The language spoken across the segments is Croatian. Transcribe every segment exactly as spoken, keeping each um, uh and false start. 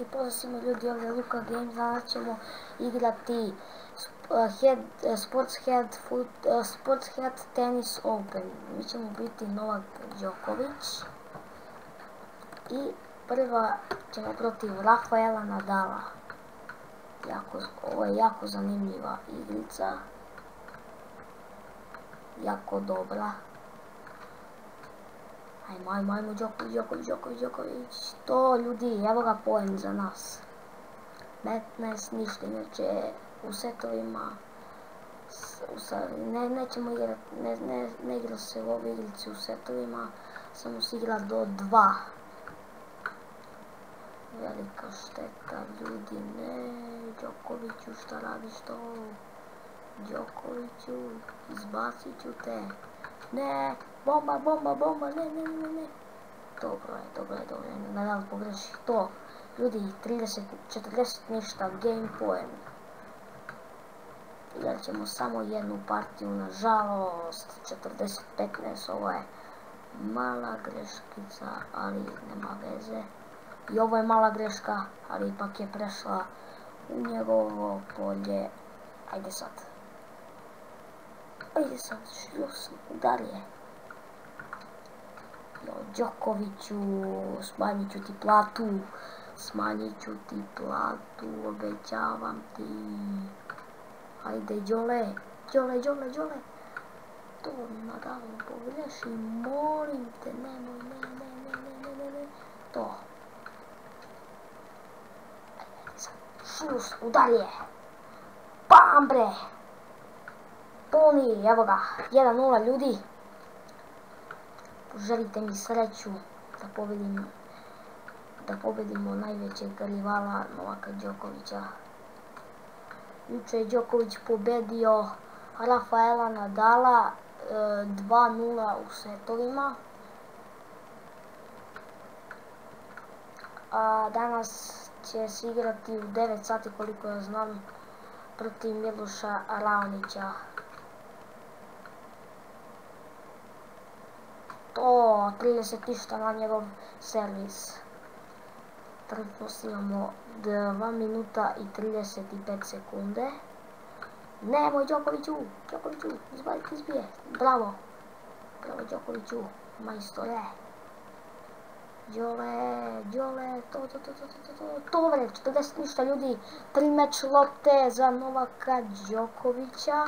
pozdrav svima ljudi, ovdje je Luka Games, danas ćemo igrati head, Sports Head, foot, Sports Head Tennis Open. Mi ćemo biti Novak Đoković i prva ćemo protiv Rafaela Nadala. Jako, ovo je jako zanimljiva igrica, jako dobra. Ajmo, ajmo, ajmo, Đoković, Đoković, Đoković, Đoković, to ljudi, evo ga poen za nas. petnaest ništa, inače u setovima, ne, nećemo igrati, ne, ne, ne igra se u ovoj igrici u setovima, samo se igra do dva. Velika šteta, ljudi, ne, Đokoviću, šta radiš to? Đokoviću, izbacit ću te. Ne, bomba, bomba, bomba, ne, ne, ne, ne. Dobro je, dobro je, dobro je, Nadal pogreši to. Ljudi, trideset, četrdeset ništa, game poen. Igrat ćemo samo jednu partiju, nažalost, četrdeset petnaest, ovo je mala greškica, ali nema veze. I ovo je mala greška, ali ipak je prešla u njegovo polje. Ajde sad. Ajde sad, šljus, udar je. Jo, Đokoviću, smanjit ću ti platu. Smanjit ću ti platu, obećavam ti. Ajde, Đole, Đole, Đole, Đole. To naravno pogreši, molim te, nemoj, ne, ne, ne, ne, ne, ne, to. Ajde, sad, šus, udar je. Bam, bre. Puni, evo ga, jedan nula ljudi. Poželite mi sreću da pobedim, da pobedimo najvećeg rivala Novaka Đokovića. Juče je Đoković pobedio Rafaela Nadala dva nula u setovima. A danas će se igrati u devet sati, koliko ja znam, protiv Miloša Raonića. To, trideset ništa na njegov servis. Trenutno imamo dva minuta i trideset pet sekunde. Nemoj Đokoviću, Đokoviću, izbaj, izbije, bravo. Bravo Đokoviću, majstore. Đole, Đole, to, to, to, to, to, to, to, vre, četrdeset ništa ljudi. Tri meč lopte za Novaka Đokovića.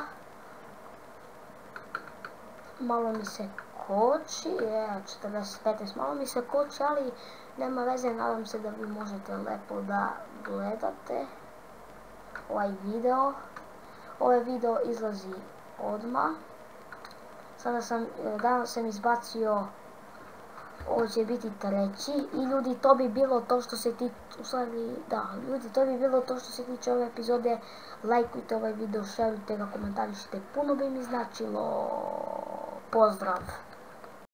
Malo mi se koči, je, četrdeset petnaest, malo mi se koči, ali nema veze, nadam se da vi možete lepo da gledate ovaj video. Ovaj video izlazi odmah. Sada sam, danas sam izbacio, ovo će biti treći i ljudi, to bi bilo to što se tiče, u stvari, da, ljudi, to bi bilo to što se tiče ove epizode. Lajkujte ovaj video, šerujte ga, komentarišite, puno bi mi značilo. Pozdrav!